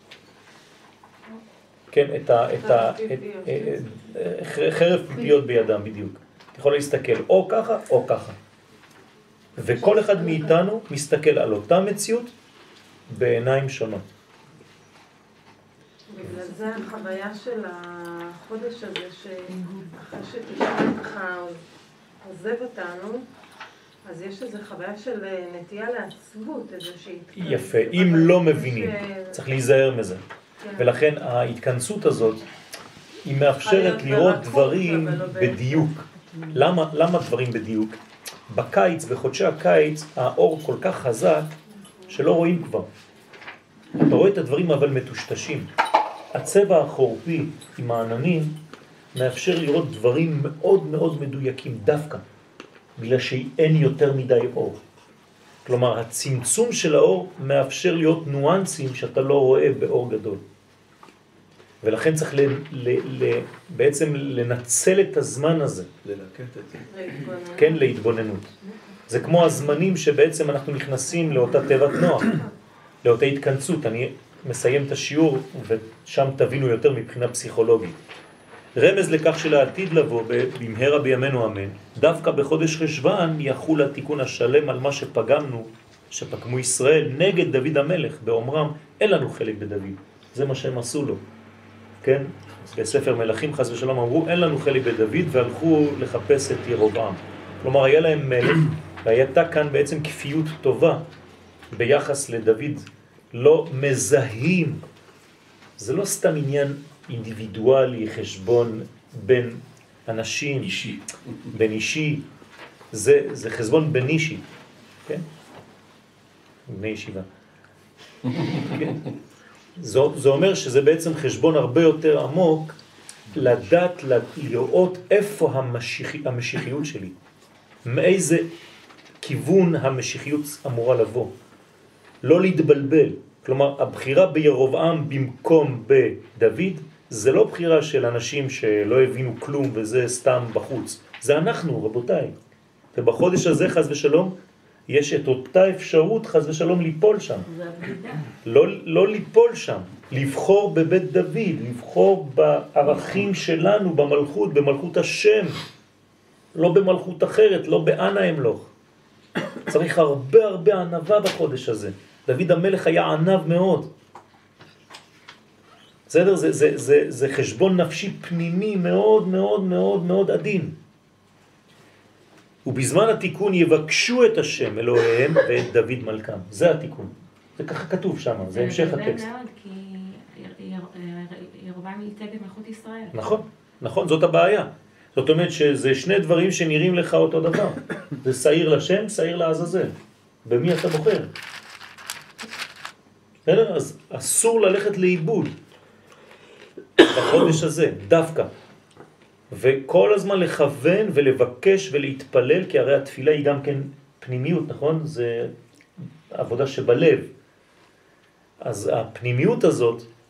כן, את ה... את ה... חרב פיפיות בידם בדיוק. אתה יכול להסתכל או ככה או ככה. וכל אחד מאיתנו מסתכל על אותה מציאות בעיניים שונות. בגלל זה החוויה של החודש הזה, שאחרי שתשעה ככה עוזב אותנו, אז יש איזו חוויה של נטייה לעצבות, איזושהי התכנסות. יפה, אם לא מבינים, צריך להיזהר מזה. ולכן ההתכנסות הזאת, היא מאפשרת לראות דברים בדיוק. למה, למה דברים בדיוק? בקיץ, בחודשי הקיץ, האור כל כך חזק שלא רואים כבר. אתה רואה את הדברים אבל מטושטשים. הצבע החורפי עם העננים מאפשר לראות דברים מאוד מאוד מדויקים דווקא, בגלל שאין יותר מדי אור. כלומר, הצמצום של האור מאפשר להיות ניואנסים שאתה לא רואה באור גדול. ולכן צריך ל, ל, ל, בעצם לנצל את הזמן הזה. ללקט את זה. כן, להתבוננות. זה כמו הזמנים שבעצם אנחנו נכנסים לאותה תיבת נוח, לאותה התכנסות. אני מסיים את השיעור ושם תבינו יותר מבחינה פסיכולוגית. רמז לכך שלעתיד לבוא במהרה בימינו אמן, דווקא בחודש חשבן יחול התיקון השלם על מה שפגמנו, שפגמו ישראל נגד דוד המלך, באומרם אין לנו חלק בדוד. זה מה שהם עשו לו. כן? בספר מלכים חס ושלום אמרו אין לנו חלק בדוד, והלכו לחפש את ירובעם. כלומר היה להם מלך, והייתה כאן בעצם כפיות טובה ביחס לדוד. לא מזהים, זה לא סתם עניין אינדיבידואלי, חשבון בין אנשים, אישי. בין אישי, זה, זה חשבון בין אישי, כן? בני ישיבה. כן? זה, זה אומר שזה בעצם חשבון הרבה יותר עמוק, לדעת, לראות איפה המשיח, המשיחיות שלי, מאיזה כיוון המשיחיות אמורה לבוא. לא להתבלבל. כלומר, הבחירה בירובעם במקום בדוד, זה לא בחירה של אנשים שלא הבינו כלום וזה סתם בחוץ. זה אנחנו, רבותיי. ובחודש הזה, חס ושלום, יש את אותה אפשרות, חס ושלום, ליפול שם. לא, לא ליפול שם. לבחור בבית דוד, לבחור בערכים שלנו, במלכות, במלכות השם. לא במלכות אחרת, לא באנה אמלוך. צריך הרבה הרבה ענבה בחודש הזה. דוד המלך היה ענב מאוד. בסדר? זה, זה, זה, זה חשבון נפשי פנימי מאוד מאוד מאוד מאוד עדין. ובזמן התיקון יבקשו את השם אלוהיהם ואת דוד מלכם. זה התיקון. זה ככה כתוב שם, זה המשך הטקסט. זה מאוד, כי ירובעם ייצג את מלכות ישראל. נכון, נכון, זאת הבעיה. זאת אומרת שזה שני דברים שנראים לך אותו דבר. זה שעיר לשם, שעיר לעזאזל. במי אתה בוחר? בסדר? אז אסור ללכת לאיבוד בחודש הזה, דווקא. וכל הזמן לכוון ולבקש ולהתפלל, כי הרי התפילה היא גם כן פנימיות, נכון? זה עבודה שבלב. אז הפנימיות הזאת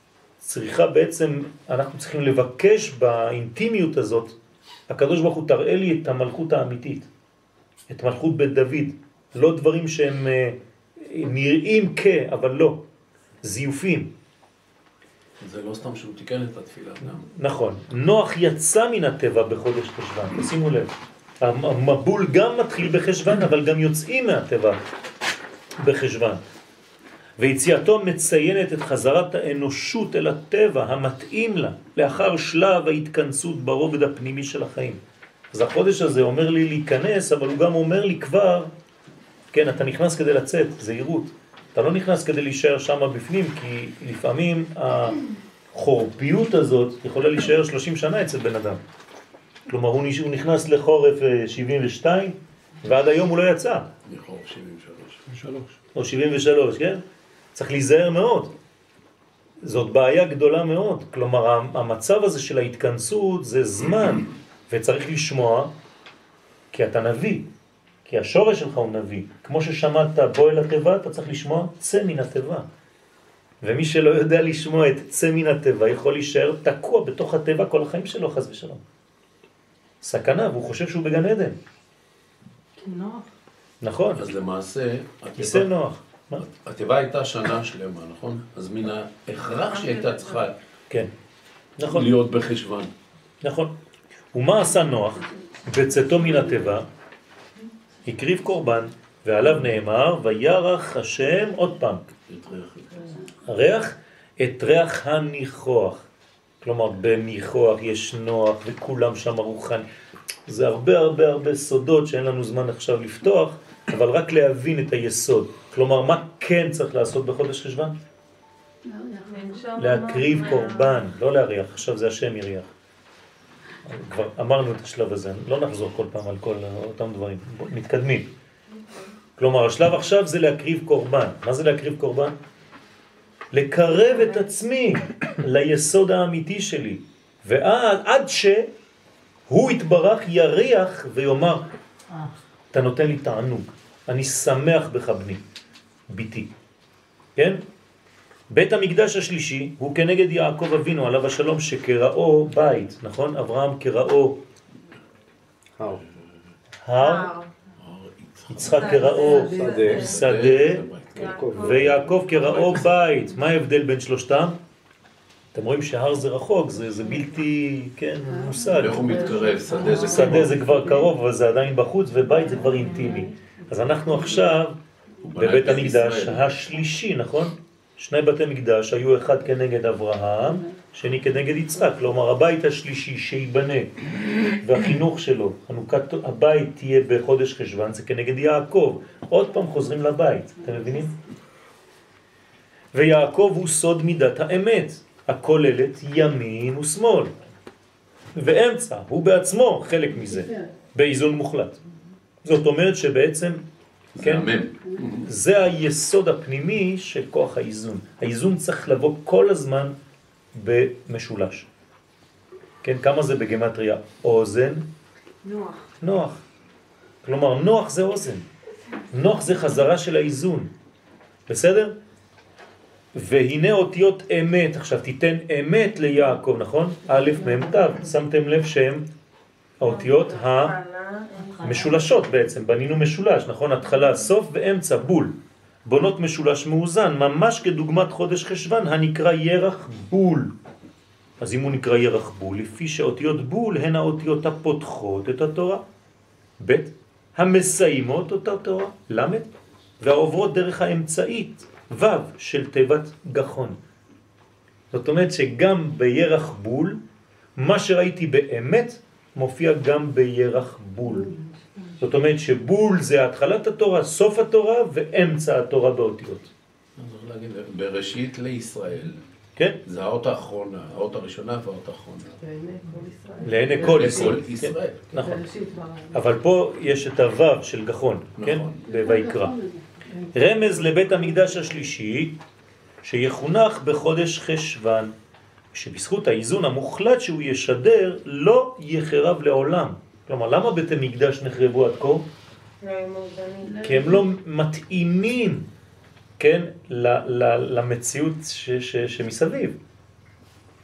צריכה בעצם, אנחנו צריכים לבקש באינטימיות הזאת, הקדוש ברוך הוא תראה לי את המלכות האמיתית, את מלכות בית דוד, לא דברים שהם נראים כ, אבל לא, זיופים. זה לא סתם שהוא תיקן את התפילה גם. נכון. נוח יצא מן הטבע בחודש חשבן, תשימו לב. המבול גם מתחיל בחשבן, אבל גם יוצאים מהטבע בחשבן. ויציאתו מציינת את חזרת האנושות אל הטבע המתאים לה, לאחר שלב ההתכנסות ברובד הפנימי של החיים. אז החודש הזה אומר לי להיכנס, אבל הוא גם אומר לי כבר, כן, אתה נכנס כדי לצאת, זהירות. אתה לא נכנס כדי להישאר שם בפנים, כי לפעמים החורפיות הזאת יכולה להישאר שלושים שנה אצל בן אדם. כלומר, הוא נכנס לחורף שבעים ושתיים, ועד היום הוא לא יצא. לחורף שבעים ושלוש. או שבעים ושלוש, כן? צריך להיזהר מאוד. זאת בעיה גדולה מאוד. כלומר, המצב הזה של ההתכנסות זה זמן, וצריך לשמוע, כי אתה נביא. כי השורש שלך הוא נביא. כמו ששמעת בוא אל הטבע, אתה צריך לשמוע צא מן הטבע. ומי שלא יודע לשמוע את צא מן הטבע, יכול להישאר תקוע בתוך הטבע כל החיים שלו, חס ושלום. סכנה, והוא חושב שהוא בגן עדן. נוח. נכון. אז למעשה, כיסא נוח. הטבע הייתה שנה שלמה, נכון? אז מן ההכרח שהייתה צריכה כן. נכון. להיות בחשבן. נכון. ומה עשה נוח? בצאתו מן הטבע, הקריב קורבן, ועליו נאמר, וירח השם עוד פעם. הריח, את ריח הניחוח. כלומר, בניחוח יש נוח, וכולם שם רוחני. זה הרבה הרבה הרבה סודות שאין לנו זמן עכשיו לפתוח, אבל רק להבין את היסוד. כלומר, מה כן צריך לעשות בחודש חשבן? להקריב קורבן, לא להריח. עכשיו זה השם יריח. כבר אמרנו את השלב הזה, לא נחזור כל פעם על כל אותם דברים, מתקדמים. כלומר, השלב עכשיו זה להקריב קורבן. מה זה להקריב קורבן? לקרב את עצמי ליסוד האמיתי שלי. ועד עד שהוא יתברך יריח ויאמר, אתה נותן לי תענוג, אני שמח בך בני, ביתי. כן? בית המקדש השלישי הוא כנגד יעקב אבינו עליו השלום שקראו בית, נכון? אברהם קראו הר. הר, יצחק קראו שדה, ויעקב קראו בית. מה ההבדל בין שלושתם? אתם רואים שהר זה רחוק, זה, זה בלתי, כן, מושג. איך הוא מתקרב? שדה זה שדה זה כבר קרוב, אבל זה עדיין בחוץ, ובית זה כבר אינטימי. אז אנחנו עכשיו בבית המקדש השלישי, נכון? שני בתי מקדש היו אחד כנגד אברהם, שני כנגד יצחק. כלומר, הבית השלישי שיבנה, והחינוך שלו, חנוכת הבית תהיה בחודש חשבן, זה כנגד יעקב. עוד פעם חוזרים לבית, אתם מבינים? ויעקב הוא סוד מידת האמת, הכוללת ימין ושמאל. ואמצע, הוא בעצמו חלק מזה, באיזון מוחלט. זאת אומרת שבעצם, כן, זה היסוד הפנימי של כוח האיזון. האיזון צריך לבוא כל הזמן במשולש. כן, כמה זה בגמטריה? אוזן? נוח. נוח. כלומר, נוח זה אוזן. נוח זה חזרה של האיזון. בסדר? והנה אותיות אמת. עכשיו תיתן אמת ליעקב, נכון? א' מ' ת'. שמתם לב שהם האותיות המשולשות בעצם. בנינו משולש, נכון? התחלה, סוף ואמצע, בול. בונות משולש מאוזן, ממש כדוגמת חודש חשבן, הנקרא ירח בול. אז אם הוא נקרא ירח בול, לפי שאותיות בול הן האותיות הפותחות את התורה. ב' המסיימות אותה תורה, למד, והעוברות דרך האמצעית, ו' של תיבת גחון. זאת אומרת שגם בירח בול, מה שראיתי באמת, מופיע גם בירח בול. זאת אומרת שבול זה התחלת התורה, סוף התורה ואמצע התורה באותיות. אני צריך להגיד, בראשית לישראל. כן? זה האות האחרונה, האות הראשונה והאות האחרונה. לעיני כל ישראל. ישראל. נכון. אבל פה יש את הוו של גחון, כן? בויקרא. רמז לבית המקדש השלישי, שיחונך בחודש חשבן, שבזכות האיזון המוחלט שהוא ישדר, לא יחרב לעולם. כלומר, למה בית המקדש נחרבו עד כה? כי הם לא מתאימים, כן, למציאות ש- ש- שמסביב.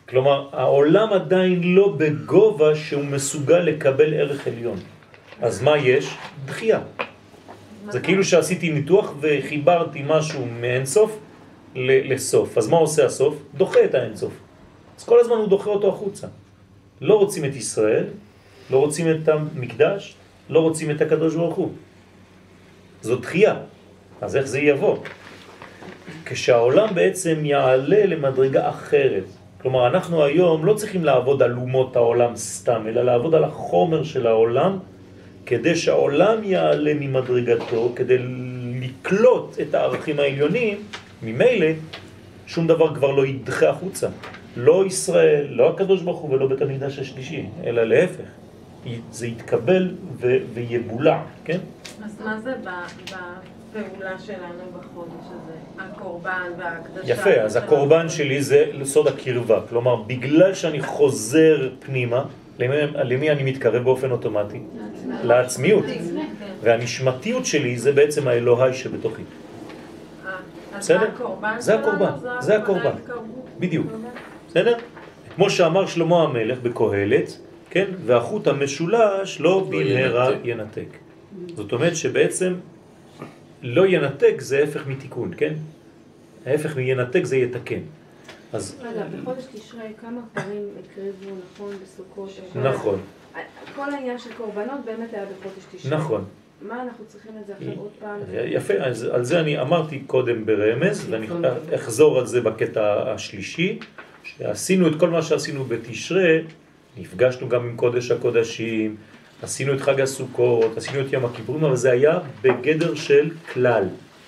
כלומר, העולם עדיין לא בגובה שהוא מסוגל לקבל ערך עליון. אז מה יש? דחייה. זה כאילו שעשיתי ניתוח וחיברתי משהו מאינסוף לסוף. אז מה עושה הסוף? דוחה את האינסוף. אז כל הזמן הוא דוחה אותו החוצה. לא רוצים את ישראל, לא רוצים את המקדש, לא רוצים את הקדוש ברוך הוא. זו דחייה. אז איך זה יבוא? כשהעולם בעצם יעלה למדרגה אחרת. כלומר, אנחנו היום לא צריכים לעבוד על אומות העולם סתם, אלא לעבוד על החומר של העולם, כדי שהעולם יעלה ממדרגתו, כדי לקלוט את הערכים העליונים, ממילא שום דבר כבר לא ידחה החוצה. לא ישראל, לא הקדוש ברוך הוא ולא בית המקדש השלישי, אלא להפך. זה יתקבל ו- ויבולע, כן? אז מה זה בפעולה שלנו בחודש הזה? הקורבן וההקדשה? יפה, אז הקורבן שלי זה סוד הקרבה. כלומר, בגלל שאני חוזר פנימה, למי, למי אני מתקרב באופן אוטומטי? לעצמיות. והנשמתיות שלי זה בעצם האלוהי שבתוכי. בסדר? זה הקורבן, זה הקורבן. בדיוק. בסדר? כמו שאמר שלמה המלך בקהלת, כן? והחוט המשולש לא במהרה ינתק. זאת אומרת שבעצם לא ינתק זה ההפך מתיקון, כן? ההפך מינתק זה יתקן. אז רגע, בחודש תשרי כמה פעמים הקריבו, נכון, בסוכות? נכון. כל העניין של קורבנות באמת היה בחודש תשרי. נכון. מה אנחנו צריכים את זה עכשיו עוד פעם? יפה, אז על זה אני אמרתי קודם ברמז, ואני אחזור על זה בקטע השלישי, שעשינו את כל מה שעשינו בתשרי, נפגשנו גם עם קודש הקודשים, עשינו את חג הסוכות, עשינו את יום הכיפורים, אבל זה היה בגדר של כלל.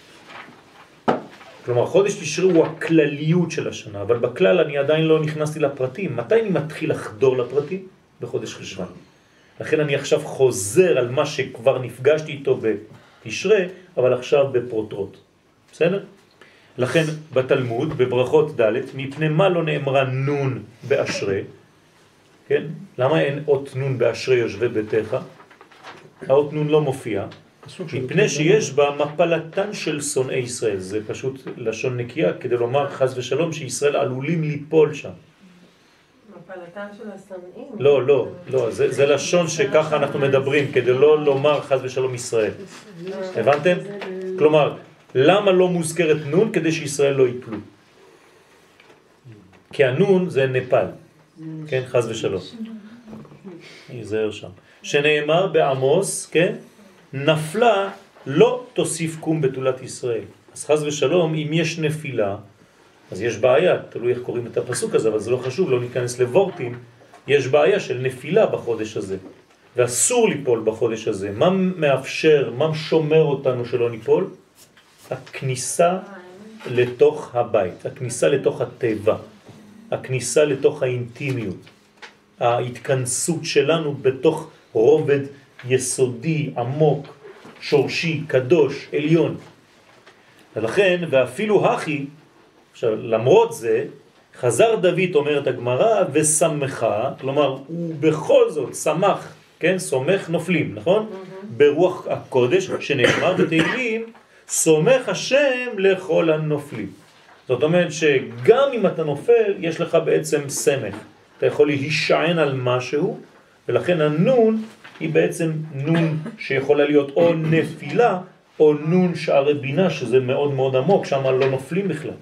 כלומר, חודש תשרי הוא הכלליות של השנה, אבל בכלל אני עדיין לא נכנסתי לפרטים. מתי אני מתחיל לחדור לפרטים? בחודש חשוון. לכן אני עכשיו חוזר על מה שכבר נפגשתי איתו בתשרי, אבל עכשיו בפרוטרוט. בסדר? לכן בתלמוד, בברכות ד', מפני מה לא נאמרה נון באשרי? כן? למה אין אות נון באשרי יושבי ביתך? האות נון לא מופיע. מפני שיש בה מפלתן של שונאי ישראל. זה פשוט לשון נקייה כדי לומר חס ושלום שישראל עלולים ליפול שם. מפלתן של השונאים? לא, לא, לא. זה, זה לשון שככה אנחנו מדברים כדי לא לומר חס ושלום ישראל. הבנתם? כלומר, למה לא מוזכרת נון? כדי שישראל לא ייפלו. כי הנון זה נפל. כן, חס ושלום. ייזהר שם. שנאמר בעמוס, כן? נפלה לא תוסיף קום בתולת ישראל. אז חס ושלום, אם יש נפילה, אז יש בעיה, תלוי איך קוראים את הפסוק הזה, אבל זה לא חשוב, לא ניכנס לבורטים, יש בעיה של נפילה בחודש הזה, ואסור ליפול בחודש הזה. מה מאפשר, מה שומר אותנו שלא ניפול? הכניסה לתוך הבית, הכניסה לתוך הטבע, הכניסה לתוך האינטימיות, ההתכנסות שלנו בתוך רובד יסודי, עמוק, שורשי, קדוש, עליון. ולכן, ואפילו הכי, עכשיו, למרות זה, חזר דוד, אומרת הגמרא, ושמחה, כלומר, הוא בכל זאת שמח, כן? סומך נופלים, נכון? ברוח הקודש, שנאמר בתהילים, סומך השם לכל הנופלים. זאת אומרת שגם אם אתה נופל, יש לך בעצם סמך. אתה יכול להישען על משהו, ולכן הנון היא בעצם נון שיכולה להיות או נפילה, או נון שערי בינה, שזה מאוד מאוד עמוק, שם לא נופלים בכלל.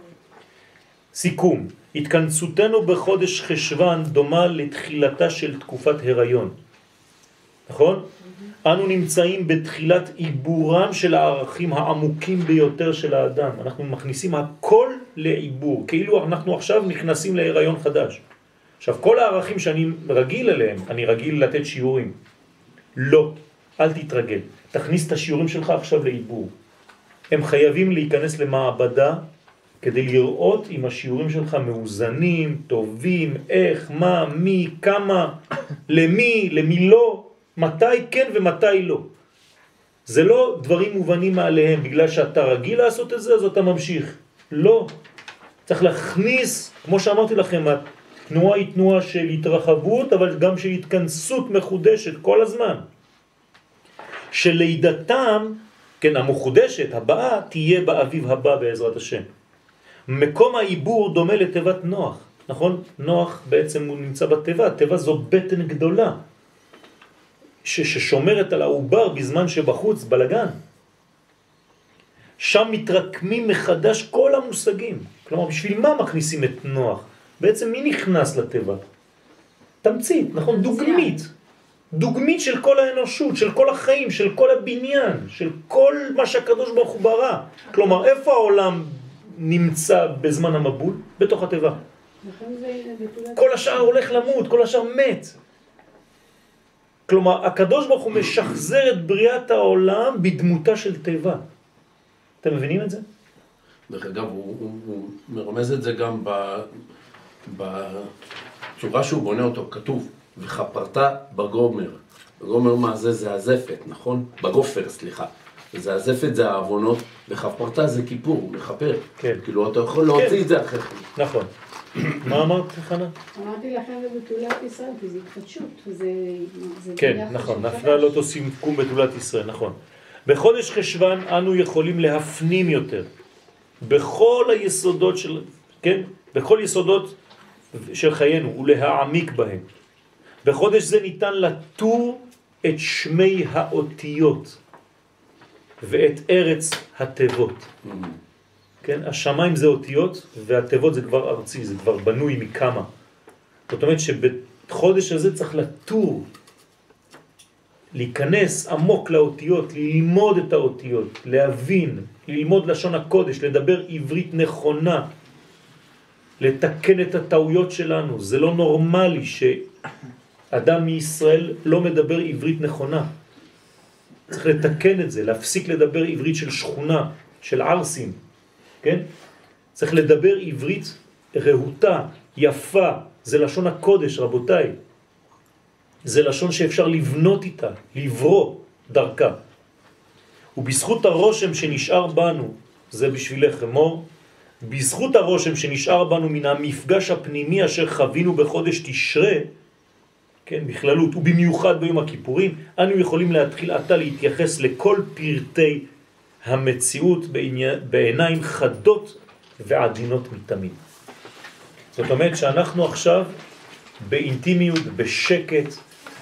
סיכום, התכנסותנו בחודש חשוון דומה לתחילתה של תקופת הריון. נכון? אנו נמצאים בתחילת עיבורם של הערכים העמוקים ביותר של האדם. אנחנו מכניסים הכל לעיבור, כאילו אנחנו עכשיו נכנסים להיריון חדש. עכשיו, כל הערכים שאני רגיל אליהם, אני רגיל לתת שיעורים. לא, אל תתרגל. תכניס את השיעורים שלך עכשיו לעיבור. הם חייבים להיכנס למעבדה כדי לראות אם השיעורים שלך מאוזנים, טובים, איך, מה, מי, כמה, למי, למי לא, מתי כן ומתי לא. זה לא דברים מובנים מעליהם, בגלל שאתה רגיל לעשות את זה, אז אתה ממשיך. לא. צריך להכניס, כמו שאמרתי לכם, התנועה היא תנועה של התרחבות, אבל גם של התכנסות מחודשת כל הזמן. שלידתם, כן, המחודשת, הבאה, תהיה באביב הבא בעזרת השם. מקום העיבור דומה לתיבת נוח. נכון? נוח בעצם הוא נמצא בטבע, הטבע זו בטן גדולה, ש- ששומרת על העובר בזמן שבחוץ בלגן. שם מתרקמים מחדש כל המושגים. כלומר, בשביל מה מכניסים את נוח? בעצם מי נכנס לטבע? תמצית, נכון? דוגמית. דוגמית של כל האנושות, של כל החיים, של כל הבניין, של כל מה שהקדוש ברוך הוא ברא. כלומר, איפה העולם נמצא בזמן המבול? בתוך הטבע. כל השאר הולך למות, כל השאר מת. כלומר, הקדוש ברוך הוא משחזר את בריאת העולם בדמותה של טבע. אתם מבינים את זה? דרך אגב, הוא, הוא, הוא מרמז את זה גם ב, בצורה שהוא בונה אותו, כתוב, וחפרת בגומר. בגומר מה זה? זה הזפת, נכון? בגופר, סליחה. זה הזפת, זה העוונות, וחפרת זה כיפור, מחפר. כן. כאילו, אתה יכול להוציא כן. את זה אחרי. נכון. מה אמרת, חנה? אמרתי לכם בבתולת ישראל, כי זה התחדשות, זה... זה כן, ביחד נכון, של נפלה חדש. לא תוסיף קום בתולת ישראל, נכון. בחודש חשבן אנו יכולים להפנים יותר בכל היסודות של, כן? בכל יסודות של חיינו ולהעמיק בהם. בחודש זה ניתן לתור את שמי האותיות ואת ארץ התיבות. כן? השמיים זה אותיות והתיבות זה כבר ארצי, זה כבר בנוי מכמה. זאת אומרת שבחודש הזה צריך לתור, להיכנס עמוק לאותיות, ללמוד את האותיות, להבין, ללמוד לשון הקודש, לדבר עברית נכונה, לתקן את הטעויות שלנו. זה לא נורמלי שאדם מישראל לא מדבר עברית נכונה. צריך לתקן את זה, להפסיק לדבר עברית של שכונה, של ערסים, כן? צריך לדבר עברית רהוטה, יפה, זה לשון הקודש, רבותיי. זה לשון שאפשר לבנות איתה, לברוא דרכה. ובזכות הרושם שנשאר בנו, זה בשבילך אמור, בזכות הרושם שנשאר בנו מן המפגש הפנימי אשר חווינו בחודש תשרה, כן, בכללות, ובמיוחד ביום הכיפורים, אנו יכולים להתחיל עתה להתייחס לכל פרטי המציאות בעיניים חדות ועדינות מתמיד. זאת אומרת שאנחנו עכשיו באינטימיות, בשקט,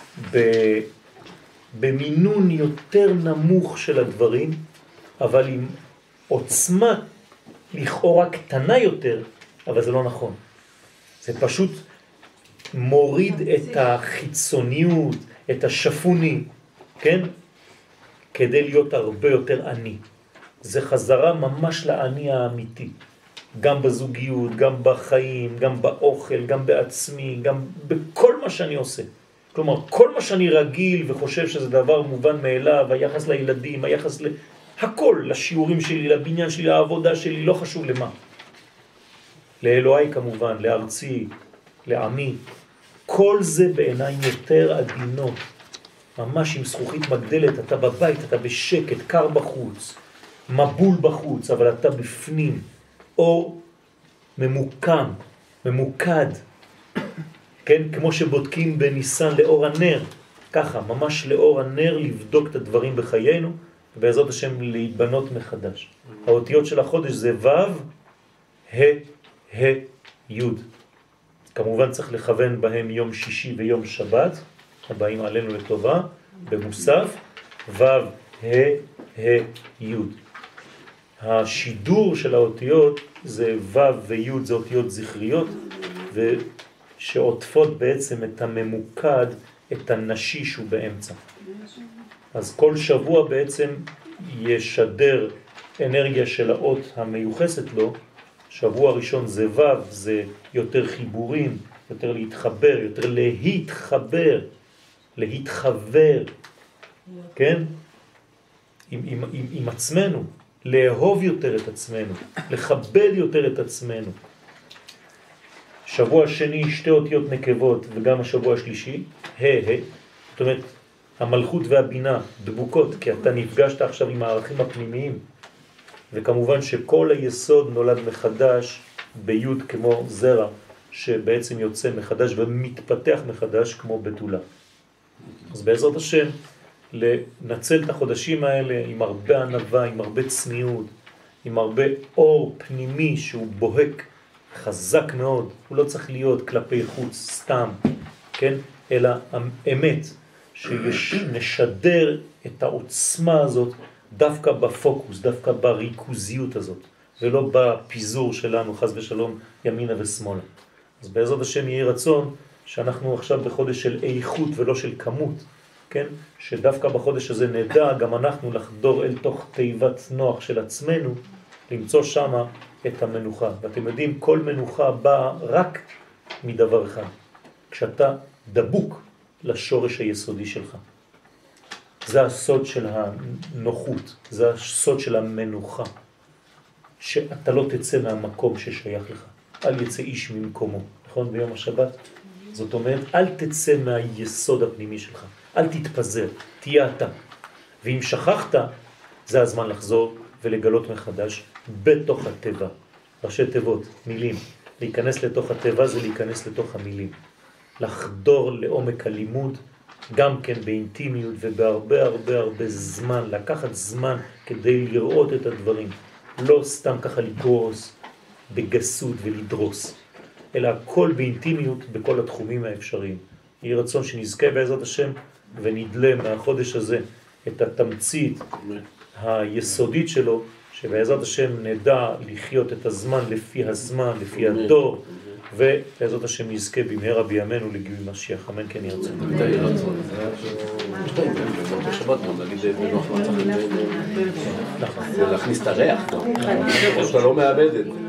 במינון יותר נמוך של הדברים, אבל עם עוצמה לכאורה קטנה יותר, אבל זה לא נכון. זה פשוט מוריד את החיצוניות, את השפוני, כן? כדי להיות הרבה יותר עני. זה חזרה ממש לעני האמיתי. גם בזוגיות, גם בחיים, גם באוכל, גם בעצמי, גם בכל מה שאני עושה. כלומר, כל מה שאני רגיל וחושב שזה דבר מובן מאליו, היחס לילדים, היחס ל... הכל, לשיעורים שלי, לבניין שלי, לעבודה שלי, לא חשוב למה. לאלוהי כמובן, לארצי, לעמי. כל זה בעיניים יותר עדינות. ממש עם זכוכית מגדלת, אתה בבית, אתה בשקט, קר בחוץ, מבול בחוץ, אבל אתה בפנים. אור ממוקם, ממוקד, כן? כמו שבודקים בניסן לאור הנר, ככה, ממש לאור הנר לבדוק את הדברים בחיינו, ובעזרת השם להיבנות מחדש. האותיות של החודש זה ו', ה', ה', י'. כמובן צריך לכוון בהם יום שישי ויום שבת, הבאים עלינו לטובה, במוסף, ו', ה', ה', י'. השידור של האותיות זה ו' וי', זה אותיות זכריות, ושעוטפות בעצם את הממוקד, את הנשי שהוא באמצע. אז כל שבוע בעצם ישדר אנרגיה של האות המיוחסת לו. שבוע ראשון זה ו', זה יותר חיבורים, יותר להתחבר, יותר להתחבר, להתחבר, כן? עם, עם, עם, עם עצמנו. לאהוב יותר את עצמנו, לכבד יותר את עצמנו. שבוע שני שתי אותיות נקבות וגם השבוע השלישי, ה' ה', זאת אומרת המלכות והבינה דבוקות, כי אתה נפגשת עכשיו עם הערכים הפנימיים, וכמובן שכל היסוד נולד מחדש ביוד כמו זרע, שבעצם יוצא מחדש ומתפתח מחדש כמו בתולה. אז בעזרת השם, לנצל את החודשים האלה עם הרבה ענווה, עם הרבה צניעות, עם הרבה אור פנימי שהוא בוהק חזק מאוד, הוא לא צריך להיות כלפי חוץ סתם, כן? אלא האמת שנשדר את העוצמה הזאת דווקא בפוקוס, דווקא בריכוזיות הזאת, ולא בפיזור שלנו, חס ושלום, ימינה ושמאלה. אז בעזרת השם יהיה רצון שאנחנו עכשיו בחודש של איכות ולא של כמות, כן? שדווקא בחודש הזה נדע גם אנחנו לחדור אל תוך תיבת נוח של עצמנו, למצוא שמה את המנוחה. ואתם יודעים, כל מנוחה באה רק מדבר אחד. כשאתה דבוק לשורש היסודי שלך. זה הסוד של הנוחות, זה הסוד של המנוחה. שאתה לא תצא מהמקום ששייך לך. אל יצא איש ממקומו. נכון? ביום השבת? זאת אומרת, אל תצא מהיסוד הפנימי שלך. אל תתפזר, תהיה אתה. ואם שכחת, זה הזמן לחזור ולגלות מחדש בתוך הטבע. ראשי תיבות, מילים. להיכנס לתוך הטבע זה להיכנס לתוך המילים. לחדור לעומק הלימוד, גם כן באינטימיות ובהרבה הרבה הרבה זמן, לקחת זמן כדי לראות את הדברים. לא סתם ככה לגרוס בגסות ולדרוס, אלא הכל באינטימיות בכל התחומים האפשריים. יהי רצון שנזכה בעזרת השם ונדלה מהחודש הזה את התמצית היסודית שלו, שבעזרת השם נדע לחיות את הזמן לפי הזמן, לפי הדור, ובעזרת השם נזכה במהרה בימינו לגילוי משיח. אמן כן יהי רצון. יהי רצון. זה בשבת גם, להגיד בנוח מה צריך להכניס את הריח גם. או שאתה לא מאבד את זה.